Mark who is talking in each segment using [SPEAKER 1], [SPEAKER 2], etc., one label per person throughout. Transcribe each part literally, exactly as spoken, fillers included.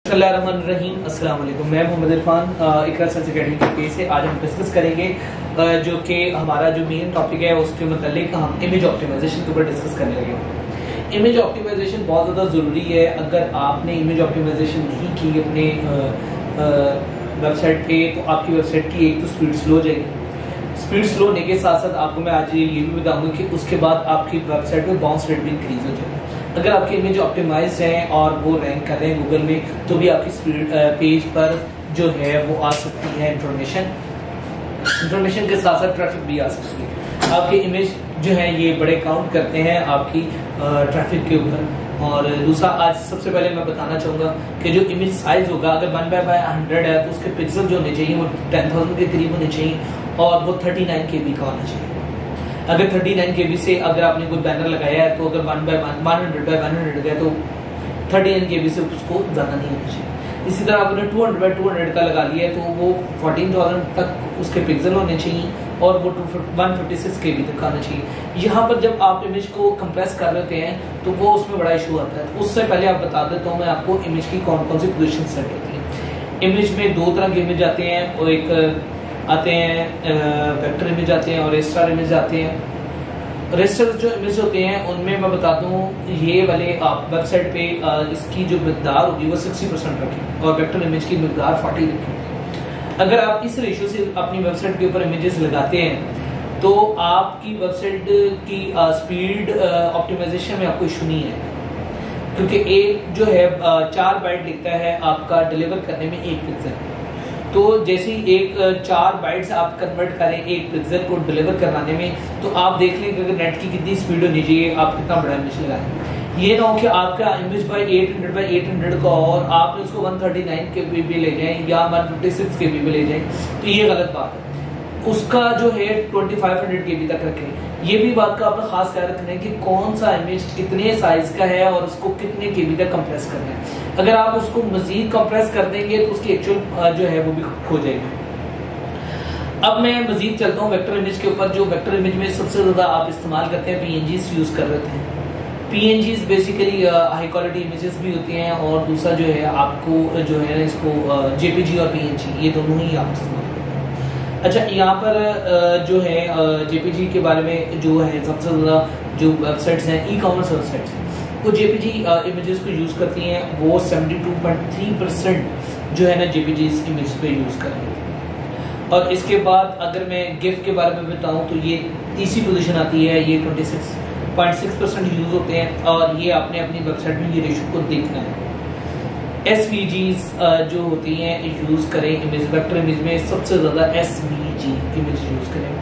[SPEAKER 1] रहीम अस्सलाम वालेकुम। मैं मोहम्मद इरफान इकरा सर्च अकेडमी के पेज से। आज हम डिस्कस करेंगे जो कि हमारा जो मेन टॉपिक है उसके मतलब हम इमेज ऑप्टिमाइजेशन के ऊपर डिस्कस करने लगे। इमेज ऑप्टिमाइजेशन बहुत ज़्यादा ज़रूरी है। अगर आपने इमेज ऑप्टिमाइजेशन नहीं की अपने वेबसाइट पे तो आपकी वेबसाइट की एक तो स्पीड स्लो हो जाएगी। स्पीड स्लो होने के साथ साथ आपको मैं आज ये भी बताऊंगा कि उसके बाद आपकी वेबसाइट में बाउंस रेट भी इंक्रीज हो जाएगा। अगर आपकी इमेज ऑप्टिमाइज है और वो रैंक कर रहे हैं गूगल में तो भी आपकी स्पीड पेज पर जो है वो आ सकती है इंफॉर्मेशन इंफॉर्मेशन के साथ साथ ट्रैफिक भी आ सकती है। आपकी इमेज जो है ये बड़े काउंट करते हैं आपकी ट्रैफिक के ऊपर। और दूसरा आज सबसे पहले मैं बताना चाहूँगा कि जो इमेज साइज होगा अगर वन बाय बाय हंड्रेड है तो उसके पिक्सल जो होने चाहिए वो टेन थाउजेंड के करीब होने चाहिए और वो थर्टी नाइन के बी का होना चाहिए। अगर थर्टी नाइन के बी से अगर आपने कोई बैनर लगाया है तो अगर one by one hundred by one hundred है तो थर्टी नाइन के बी से उसको ज़्यादा नहीं होना चाहिए। इसी तरह आपने two hundred by two hundred का लगा लिया है तो वो फोर्टीन थाउजेंड तक उसके पिक्सल होने चाहिए और वो one fifty six K B तक आना चाहिए। यहाँ पर जब आप इमेज को कंप्रेस कर रहे हैं तो वो उसमें बड़ा इशू आता है। उससे पहले आप बता देता हूँ मैं आपको इमेज की कौन कौन सी पोजीशन सेट होती है। इमेज में दो तरह के इमेज आते हैं और एक आते हैं वेक्टर इमेज आते हैं और रेस्टर इमेज आते हैं। रेस्टर जो इमेज होते हैं उनमें मैं बता दूं ये वाले आप वेबसाइट पे इसकी जो मिकदार होगी वो सिक्सटी परसेंट रखें और वेक्टर इमेज की मिकदार फोर्टी रखें। अगर आप इस रेशियो से अपनी वेबसाइट के ऊपर इमेजेस लगाते हैं तो आपकी वेबसाइट की स्पीड ऑप्टिमाइजेशन में आपको इशू नहीं है, क्योंकि एक जो है चार बाइट लिखता है आपका डिलीवर करने में एक पिक्सल। तो जैसे ही एक चार बाइट्स आप कन्वर्ट करें एक पिक्सल को डिलीवर कराने में तो आप देख लें कि अगर नेट की कितनी स्पीड होनी चाहिए, आप कितना बड़ा इमेज लगाएं। ये ना हो कि आपका image by eight hundred by eight hundred का और आपने उसको one thirty nine K B भी ले जाएं या one fifty six K B भी ले जाएं तो ये गलत बात है। उसका जो है twenty five hundred K B तक रखें। ये भी बात का आपने खास ख्याल रखना है कि कौन सा इमेज कितने साइज का है और उसको कितने के बी तक कंप्रेस करना है। अगर आप उसको मजीद कंप्रेस कर देंगे तो उसकी एक्चुअल जो है वो भी खो जाएगी। अब मैं मजीद चलता हूँ वेक्टर इमेज के ऊपर। जो वेक्टर इमेज में सबसे ज्यादा आप इस्तेमाल करते हैं पीएनजीज यूज कर रहे हैं। PNGs basically high quality images भी होती हैं और दूसरा जो है आपको जो है इसको जेपीजी और पीएनजी ये दोनों ही आप इस्तेमाल करते हैं। अच्छा, यहाँ पर जो है जेपीजी के बारे में जो है सबसे ज्यादा जो वेबसाइट्स हैं ई कॉमर्स वेबसाइट्स वो जेपीजी इमेजेस को यूज करती हैं। वो seventy two point three percent जो है ना जेपीजी इमेज पे यूज कर रही है। और इसके बाद अगर मैं गिफ के बारे में बताऊं तो ये तीसरी पोजीशन आती है। ये twenty six point six percent use होते हैं और ये आपने अपनी वेबसाइट में ये रेशो को देखना है। एसवीजीज जो होती हैं यूज करें इमेज वेक्टर इमेज में सबसे ज्यादा एसवीजी इमेज यूज करें।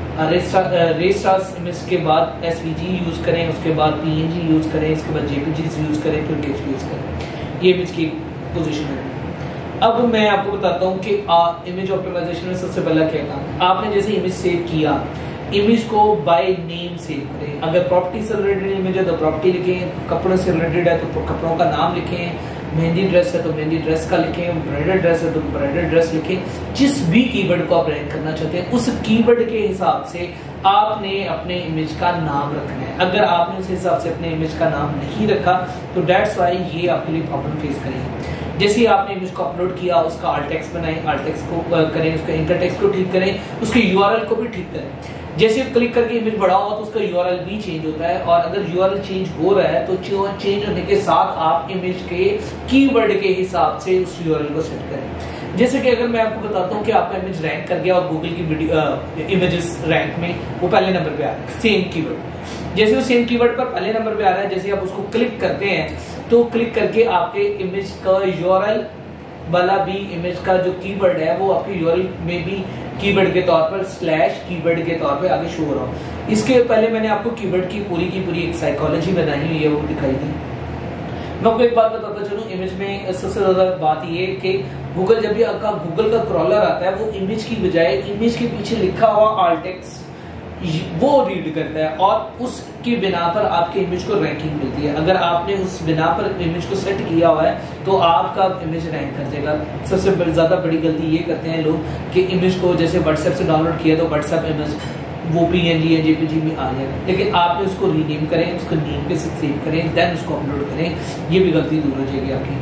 [SPEAKER 1] रेस्टार्स इमेज के बाद एसवीजी यूज करें, उसके बाद पीएनजी यूज करें, इसके बाद जेपीजी यूज करें, फिर गिफ यूज करें। ये इमेज की पोजीशन है। अब मैं आपको बताता हूँ कि इमेज ऑप्टिमाइजेशन में सबसे पहला क्या काम। आपने जैसे इमेज सेव किया, इमेज को बाय नेम सेव करें। अगर प्रॉपर्टी से रिलेटेड इमेज है तो प्रॉपर्टी लिखें, कपड़ों से रिलेटेड है तो कपड़ों का नाम लिखें, मेहंदी ड्रेस है तो मेहंदी ड्रेस का लिखें, ब्राइडल ड्रेस है तो ब्राइडल ड्रेस लिखें। जिस भी कीवर्ड को आप रैंक करना चाहते हैं उस कीवर्ड के हिसाब से आपने अपने इमेज का नाम रखना है। अगर आपने उस हिसाब से अपने इमेज का नाम नहीं रखा तो दैट्स व्हाई ये आपके लिए प्रॉब्लम फेस करेगी। जैसे ही आपने इमेज को अपलोड किया उसका आल्ट टेक्स्ट बनाएं, आल्ट टेक्स्ट को करें, उसका एंकर टेक्स्ट को ठीक करें, उसके यूआरएल को भी ठीक करें। जैसे क्लिक करके इमेज बढ़ाओ तो उसका यूआरएल भी चेंज होता है और अगर यूआरएल चेंज हो रहा है तो चेंज होने के साथ आप इमेज के कीवर्ड के हिसाब से उस यूआरएल को सेट करें। जैसे कि अगर मैं आपको बताता हूँ कि आपका इमेज रैंक कर गया और गूगल की वीडियो इमेजेस रैंक में वो पहले नंबर पे आ रहा है सेम कीवर्ड। जैसे वो सेम कीवर्ड पर पहले नंबर पे आ रहा है, जैसे आप उसको क्लिक करते हैं तो क्लिक करके आपके इमेज का यूआरएल वाला भी इमेज का जो कीवर्ड है वो आपके यूआरएल में भी कीवर्ड के तौर पर स्लैश कीवर्ड के तौर पे आगे शो हो रहा हो। इसके पहले मैंने आपको कीवर्ड की पूरी की पूरी एक साइकोलॉजी बनाई हुई है वो दिखाई दी। मैं आपको एक बात बताता चलूं, इमेज में सबसे ज्यादा बात ये है कि गूगल जब भी आपका गूगल का क्रॉलर आता है वो इमेज की बजाय इमेज के पीछे लिखा हुआ आल्ट टेक्स्ट वो रीड करता है और उसकी बिना पर आपके इमेज को रैंकिंग मिलती है। अगर आपने उस बिना पर इमेज को सेट किया हुआ है तो आपका इमेज रैंक कर जाएगा। सबसे ज्यादा बड़ी गलती ये करते हैं लोग कि इमेज को जैसे व्हाट्सएप से डाउनलोड किया तो व्हाट्सएप इमेज वो पीएनजी या जेपीजी में आ जाएगा, लेकिन आपने उसको रीनेम करें, उसको नेम के साथ सेव करें, देन उसको अपलोड करें। ये भी गलती दूर हो जाएगी आपकी।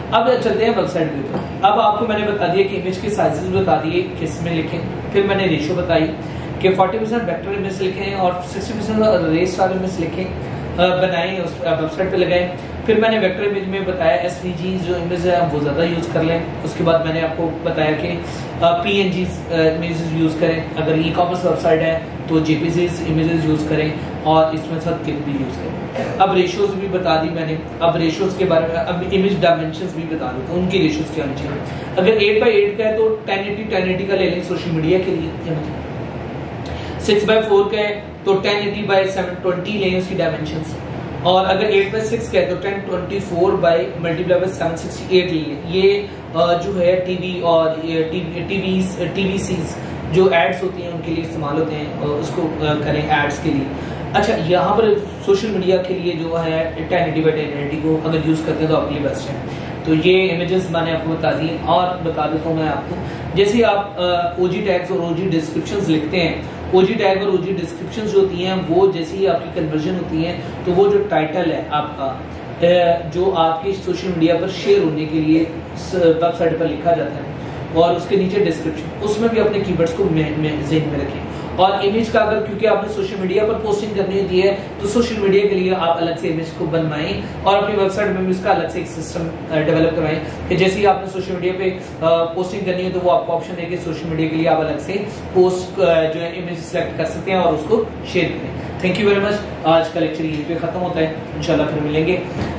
[SPEAKER 1] अब चलते हैं वेबसाइट व्यू पर। अब आपको मैंने बता दिया कि इमेज के साइजेस बता दिए किस में लिखें, फिर मैंने रेशियो बताई कि चालीस परसेंट वेक्टर इमेज लिखें और साठ परसेंट रे स्टार इमेज लिखें, बनाएं, उस वेबसाइट पे लगाएं। फिर मैंने वेक्टर इमेज में बताया एसवीजी जो इमेज है वो ज़्यादा यूज़ कर लें। उसके बाद मैंने आपको बताया कि पीएनजी इमेजेस यूज़ करें, अगर ई कॉमर्स वेबसाइट है तो जेपीजीज इमेजेस यूज़ करें और इसमें साथ किट भी यूज़ करें। अब रेशियोज भी बता दी मैंने। अब रेशियोज के बारे में, अब इमेज डायमेंशंस भी बता दूँ तो उनकी रेशियोज क्या होनी चाहिए। अगर एट बाई एट का है तो टेन एटी टेन एटी का ले लें सोशल मीडिया के लिए। सिक्स बाई फोर का है तो ten eighty by seven twenty लें उसकी डायमेंशंस। और अगर एट बाई सिक्स का है तो ten twenty four by multiply by seven sixty eight ले लें। ये जो है टीवी और टीवी टीवीसीज जो एड्स होती हैं उनके लिए इस्तेमाल होते हैं, उसको करें एड्स के लिए। अच्छा, यहाँ पर सोशल मीडिया के लिए जो है ten eighty by ten eighty को अगर यूज़ करते हैं तो आपके लिए बेस्ट है। तो ये इमेजेस मैंने आपको बता दी और बता देता हूँ मैं आपको, जैसे आप ओजी टैग्स और ओजी डिस्क्रिप्शंस लिखते हैं, ओजी टैग और ओजी डिस्क्रिप्शंस जो होती हैं वो जैसे ही आपकी कन्वर्जन होती है तो वो जो टाइटल है आपका जो आपकी सोशल मीडिया पर शेयर होने के लिए वेबसाइट पर लिखा जाता है और उसके नीचे डिस्क्रिप्शन, उसमें भी अपने कीवर्ड्स को ज़हन में रखें। और इमेज का अगर क्योंकि आपने सोशल मीडिया पर पोस्टिंग करनी होती है तो सोशल मीडिया के लिए आप अलग से इमेज को बनवाएं और अपनी वेबसाइट में भी उसका अलग से एक सिस्टम डेवलप करवाएं कि जैसे ही आपने सोशल मीडिया पे पोस्टिंग करनी है तो वो आपको ऑप्शन देके सोशल मीडिया के लिए आप अलग से पोस्ट जो है इमेज सेलेक्ट कर सकते हैं और उसको शेयर करें। Thank you very much. आज का लेक्चर यहीं पे खत्म होता है, इंशाल्लाह फिर मिलेंगे।